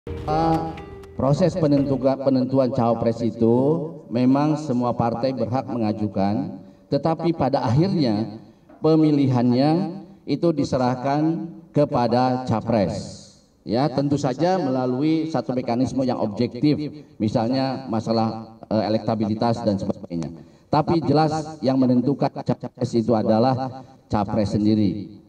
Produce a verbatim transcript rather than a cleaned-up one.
Proses penentuan, penentuan cawapres itu memang semua partai berhak mengajukan, tetapi pada akhirnya pemilihannya itu diserahkan kepada capres. Ya, tentu saja melalui satu mekanisme yang objektif, misalnya masalah e, elektabilitas dan sebagainya. Tapi jelas yang menentukan capres itu adalah capres sendiri.